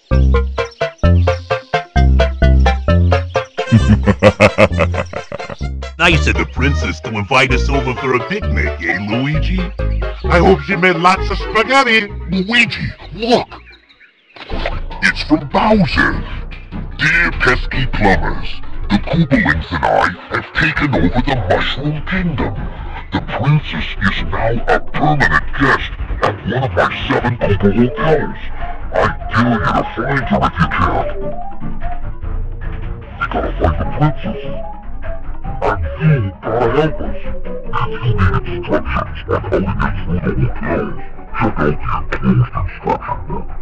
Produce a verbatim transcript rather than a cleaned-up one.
Nice of the princess to invite us over for a picnic, eh, Luigi? I hope she made lots of spaghetti. Luigi, look! It's from Bowser. Dear pesky plumbers, the Koopalings and I have taken over the Mushroom Kingdom. The princess is now a permanent guest at one of my seven Koopa hotels. I dare you to find her if you can. We gotta find the princess. And you gotta help us. If you need instructions on how to get through the hotels, check out the enclosed instruction book.